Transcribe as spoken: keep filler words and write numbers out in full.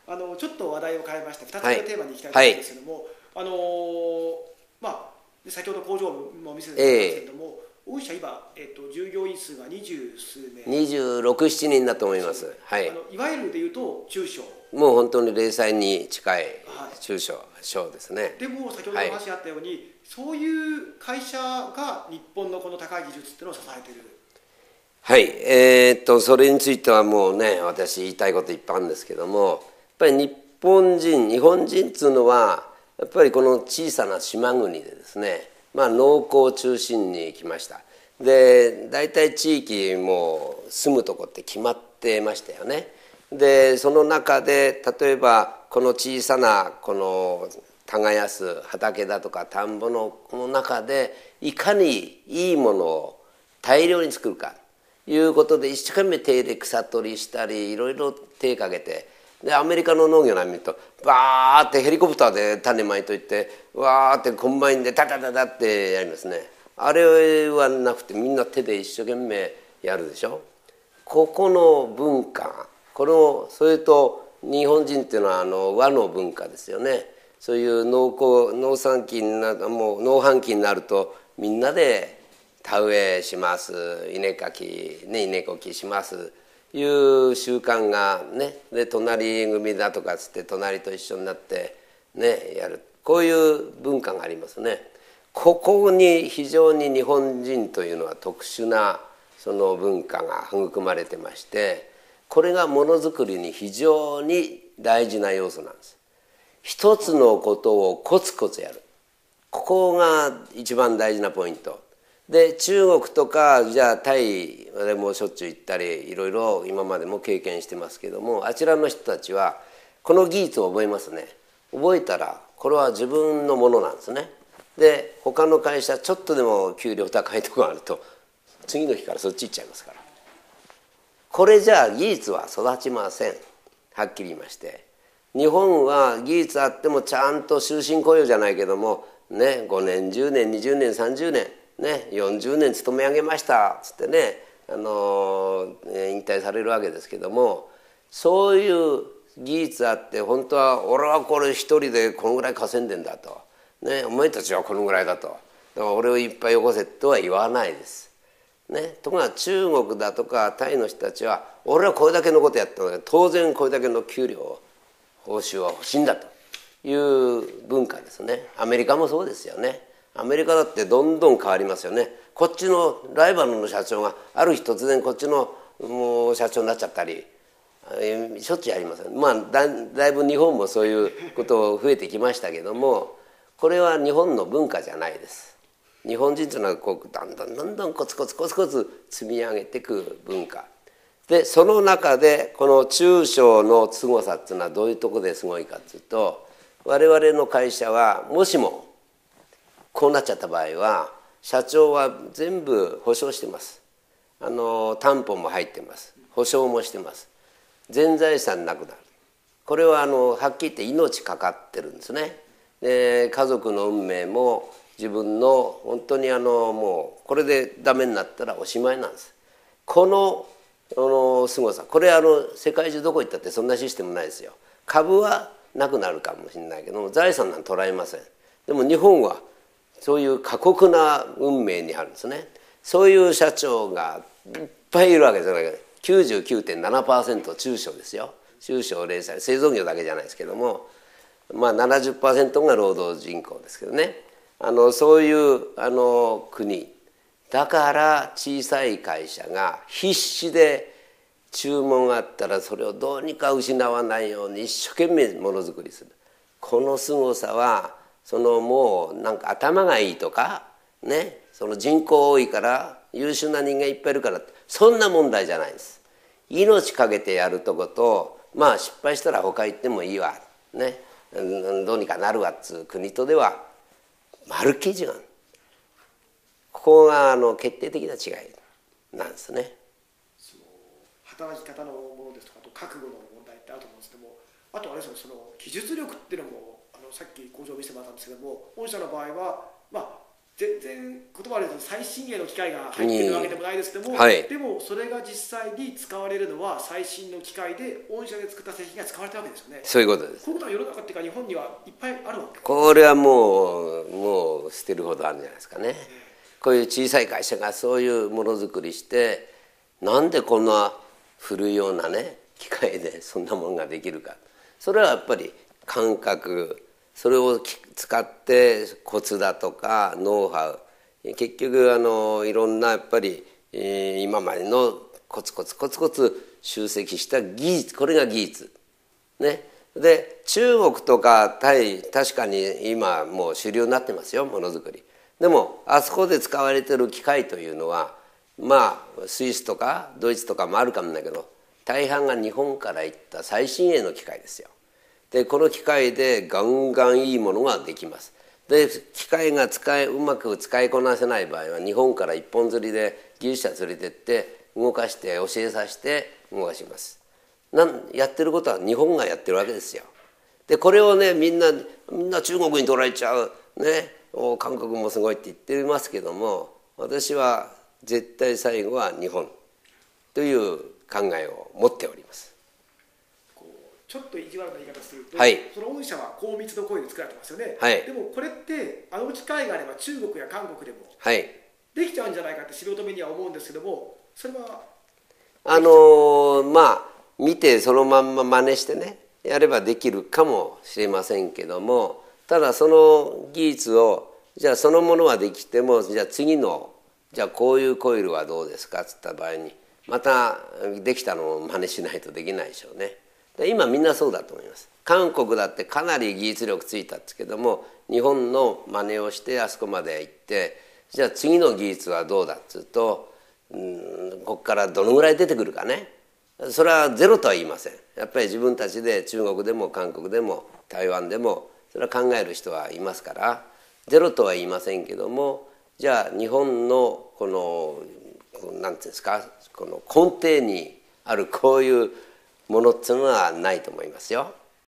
あのちょっと話題を変えましてふたつめのテーマに行きたいと思うんですけども、はい、あのー、まあ先ほど工場も見せてもらったんですけども、えー、御社今、えー、と従業員数が二十数名、 にじゅうろく、ななにんだと思います。はい、 あのいわゆるでいうと中小、 もう本当に零細に近い中小、小ですね。 でも先ほどお話あったように、はい、そういう会社が日本のこの高い技術っていうのを支えている。 はい、えー、っとそれについてはもうね、私言いたいこといっぱいあるんですけども、やっぱり日本人日本人っていうのはやっぱりこの小さな島国でですね、まあ農耕中心に来ました。で大体地域も住むとこって決まってましたよね。でその中で例えばこの小さなこの耕す畑だとか田んぼのこの中でいかにいいものを大量に作るかということで一生懸命手で草取りしたりいろいろ手かけて、でアメリカの農業なんか見るとバーってヘリコプターで種まいといてわーってコンバインでタタタタってやりますね。あれはなくてみんな手で一生懸命やるでしょ。ここの文化、このそれと日本人っていうのはあの和の文化ですよね。そういう農耕農産期になもう農繁期になるとみんなで田植えします、稲かきね稲こきしますいう習慣がね、で隣組だとかつって隣と一緒になってねやる、こういう文化がありますね。ここに非常に日本人というのは特殊なその文化が育まれてまして、これがものづくりに非常に大事な要素なんです。一つのことをコツコツやる、ここが一番大事なポイントで、中国とかじゃあタイでもしょっちゅう行ったりいろいろ今までも経験してますけども、あちらの人たちはこの技術を覚えますね。覚えたらこれは自分のものなんですね。で他の会社ちょっとでも給料高いところがあると次の日からそっち行っちゃいますから、これじゃあ技術は育ちません。はっきり言いまして、日本は技術あってもちゃんと終身雇用じゃないけどもね、ごねんじゅうねんにじゅうねんさんじゅうねんねよんじゅうねん勤め上げましたつってね、あの引退されるわけですけども、そういう技術あって本当は俺はこれ一人でこのぐらい稼いでんだと、ね、お前たちはこのぐらいだと、だから俺をいっぱいよこせとは言わないです。ね、ところが中国だとかタイの人たちは俺はこれだけのことやったので当然これだけの給料報酬は欲しいんだという文化ですね。アメリカもそうですよね。アメリカだってどんどん変わりますよね。こっちのライバルの社長がある日突然こっちのもう社長になっちゃったりしょっちゅうありますよ。まあ だ, だいぶ日本もそういうこと増えてきましたけども、これは日本の文化じゃないです。日本人というのはこうだんだんだんだんコツコツコツコツ積み上げていく文化で、その中でこの中小のすごさっていうのはどういうところですごいかっていうと、我々の会社はもしもこうなっちゃった場合は社長は全部保証してます。あの担保も入ってます、保証もしてます。全財産なくなる、これはあのはっきり言って命かかってるんですね。で家族の運命も自分の本当にあのもうこれでダメになったらおしまいなんです。このあのすごさ、これあの世界中どこ行ったってそんなシステムないですよ。株はなくなるかもしれないけども財産なんて捉えません。でも日本はそういう過酷な運命にあるんですね。そういう社長がいっぱいいるわけじゃないか。 きゅうじゅうきゅうてんななパーセント 中小ですよ。中小零細、製造業だけじゃないですけども、まあ ななじゅっパーセント が労働人口ですけどね、あのそういうあの国だから小さい会社が必死で注文があったらそれをどうにか失わないように一生懸命ものづくりする。このすごさはそのもうなんか頭がいいとかね、その人口多いから優秀な人間いっぱいいるからそんな問題じゃないです。命かけてやるとことまあ失敗したら他行ってもいいわね、どうにかなるわっつう国とではまるっきり違う。ここがあの決定的な違いなんですね。 その働き方のものですとか、あと覚悟の問題ってあると思うんですけども、あとあれですよね、その技術力っていうのもあのさっき工場を見せてもらったんですけども、御社の場合はまあ全然言葉で言うと最新鋭の機械が入ってるわけでもないですけども、 はい、 でもそれが実際に使われるのは最新の機械で御社で作った製品が使われたわけですよね。 そういうことです。 こういうことは世の中っていうか日本にはいっぱいあるわけ。 これはもうもう捨てるほどあるんじゃないですかね。こういう小さい会社がそういうものづくりして、なんでこんな古いようなね機械でそんなものができるか。それはやっぱり感覚、それを使ってコツだとかノウハウ、結局あのいろんなやっぱり、えー、今までのコツコツコツコツ集積した技術、これが技術ね。で中国とかタイ、確かに今もう主流になってますよ、ものづくり。でもあそこで使われてる機械というのはまあスイスとかドイツとかもあるかもだけど、大半が日本から行った最新鋭の機械ですよ。でこの機械でガンガンいいものができます。で機械が使いうまく使いこなせない場合は日本から一本釣りで技術者連れてって動かして教えさせて動かします。なんやってることは日本がやってるわけですよ。でこれをねみんなみんな中国に取られちゃうね、韓国もすごいって言ってますけども、私は絶対最後は日本という考えを持っております。 ちょっと意地悪な言い方すると、 はい、その御社は高密度コイル作られてますよね、 はい、 でもこれってあの機械があれば中国や韓国でもできちゃうんじゃないかって素人目には思うんですけども、それはあのー、まあ見てそのまんま真似してねやればできるかもしれませんけども、ただその技術をじゃあそのものはできても、じゃあ次のじゃあこういうコイルはどうですかっつった場合にまたできたのを真似しないとできないでしょうね。今みんなそうだと思います。韓国だってかなり技術力ついたんですけども、日本の真似をしてあそこまで行って、じゃあ次の技術はどうだっつうと、うん、ここからどのぐらい出てくるかね、それはゼロとは言いません。やっぱり自分たちで中国でも韓国でも台湾でもそれは考える人はいますから、ゼロとは言いませんけども、じゃあ日本のこの何ていうんですか、この根底にあるこういうものっていうのはないと思いますよ。